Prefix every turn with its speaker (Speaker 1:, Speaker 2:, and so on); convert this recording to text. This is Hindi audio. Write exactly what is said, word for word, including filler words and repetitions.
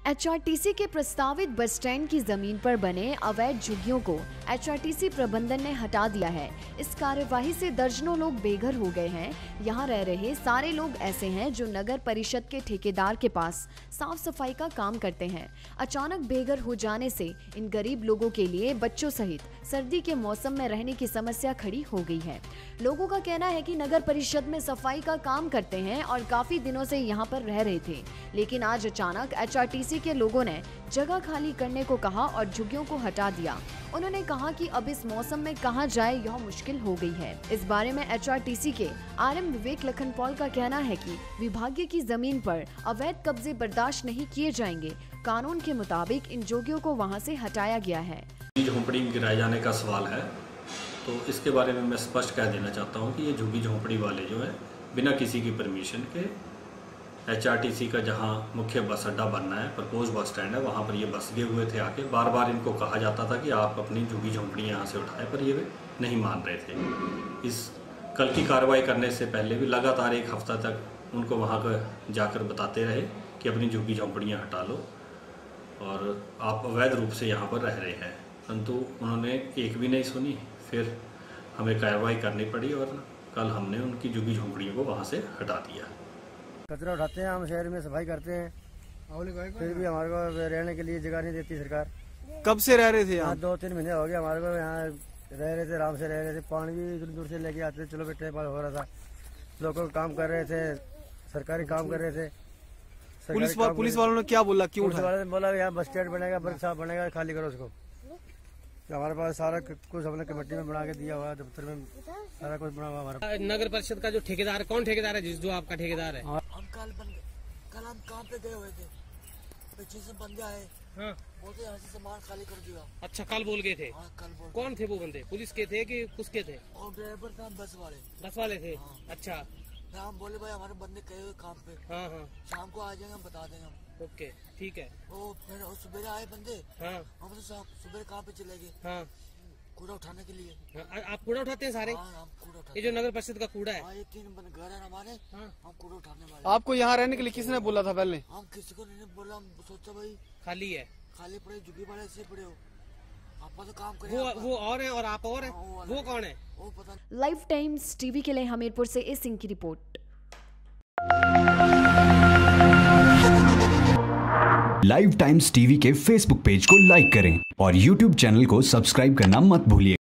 Speaker 1: एचआरटीसी के प्रस्तावित बस स्टैंड की जमीन पर बने अवैध झुग्गियों को एचआरटीसी प्रबंधन ने हटा दिया है। इस कार्यवाही से दर्जनों लोग बेघर हो गए हैं। यहाँ रह रहे सारे लोग ऐसे हैं जो नगर परिषद के ठेकेदार के पास साफ सफाई का काम करते हैं। अचानक बेघर हो जाने से इन गरीब लोगों के लिए बच्चों सहित सर्दी के मौसम में रहने की समस्या खड़ी हो गई है। लोगों का कहना है कि नगर परिषद में सफाई का काम करते हैं और काफी दिनों से यहाँ पर रह रहे थे, लेकिन आज अचानक एचआरटीसी के लोगों ने जगह खाली करने को कहा और झुग्गियों को हटा दिया। उन्होंने कहा कि अब इस मौसम में कहां जाए यह मुश्किल हो गई है। इस बारे में एचआरटीसी के आरएम विवेक लखनपॉल का कहना है कि विभागीय की जमीन पर अवैध कब्जे बर्दाश्त नहीं किए जाएंगे। कानून के मुताबिक इन झुग्गियों को वहां से हटाया गया है।
Speaker 2: झोंपड़ी गिराए जाने का सवाल है, तो इसके बारे में मैं स्पष्ट कह देना चाहता हूँ कि ये झुग्गी झोंपड़ी वाले जो है बिना किसी की परमिशन के एचआरटीसी का जहाँ मुख्य बस अड्डा बनना है, प्रपोज बस स्टैंड है, वहाँ पर ये बस गए हुए थे आके। बार बार इनको कहा जाता था कि आप अपनी झुग्गी झोंपड़ी यहाँ से उठाएं, पर ये नहीं मान रहे थे। इस कल की कार्रवाई करने से पहले भी लगातार एक हफ्ता तक उनको वहाँ का जाकर बताते रहे कि अपनी झुग्गी झोंपड़ियाँ हटा लो और आप अवैध रूप से यहाँ पर रह रहे हैं, परंतु उन्होंने एक भी नहीं सुनी। फिर हमें कार्रवाई करनी पड़ी और कल हमने उनकी झुग्गी झोंपड़ियों को वहाँ से हटा दिया।
Speaker 3: कचरा उठाते हैं, हम शहर में सफाई करते हैं, फिर भी हमारे को रहने के लिए जगह नहीं देती सरकार।
Speaker 4: कब से रह रहे थे यहाँ?
Speaker 3: दो तीन महीने हो गए हमारे को यहाँ रह रहे थे, आराम से रह रहे थे। पानी भी दूर दूर से लेके आते थे, चलो बेटे हो रहा था। लोगों काम कर रहे थे, सरकारी काम कर रहे थे।
Speaker 4: पुलिस वा, पुलिस वालों ने क्या बोला, क्यों
Speaker 3: पुलिस वालों ने बोला यहाँ बस स्टैंड बनेगा, बस साहब बनेगा, खाली करो उसको। हमारे पास सारा कुछ हमने कमेटी में बना के दिया हुआ है, दफ्तर में सारा कुछ बना हुआ हमारा।
Speaker 5: नगर परिषद का जो ठेकेदार है, कौन ठेकेदार है जिस जो आपका ठेकेदार है?
Speaker 6: हम कल बन कल हम काम पे गए हुए थे, पीछे से बंदे आए, हाँ। बोलते यहाँ से सामान खाली कर दिया।
Speaker 5: अच्छा, कल बोल गए थे?
Speaker 6: हाँ, कल बोल।
Speaker 5: कौन थे वो बंदे? पुलिस के थे कि किसके थे?
Speaker 6: और ड्राइवर था, बस वाले।
Speaker 5: बस वाले थे?
Speaker 6: हाँ।
Speaker 5: अच्छा,
Speaker 6: हम बोले भाई हमारे बंदे गए हुए काम पे,
Speaker 5: हाँ हाँ,
Speaker 6: शाम को आ जाएंगे, हम बता देंगे हम।
Speaker 5: ओके, ठीक है।
Speaker 6: वो फिर सुबह आए बंदे, हाँ। हम तो सुबह काम पे चले गए, हाँ, कूड़ा उठाने के लिए।
Speaker 5: हाँ, आप कूड़ा उठाते हैं सारे?
Speaker 6: हाँ, हम कूड़ा उठाते।
Speaker 5: ये जो नगर परिषद का कूड़ा है,
Speaker 6: हाँ, ये तीन घर है हमारे, हाँ। हम कूड़ा उठाने वाले।
Speaker 4: आपको यहाँ रहने के लिए किसने बोला था पहले?
Speaker 6: हम किसी को नहीं बोला, हम सोचा भाई
Speaker 5: खाली है,
Speaker 6: खाली पड़े, झुग्गी वाले ऐसे पड़े हो, आप तो काम करें।
Speaker 5: वो वो और है और आप और है,
Speaker 6: हाँ,
Speaker 5: वो कौन है
Speaker 6: वो पता।
Speaker 1: लाइफ टाइम्स टीवी के लिए हमीरपुर से इस सिंह की रिपोर्ट।
Speaker 7: लाइव टाइम्स टीवी के फेसबुक पेज को लाइक करें और यूट्यूब चैनल को सब्सक्राइब करना मत भूलिए।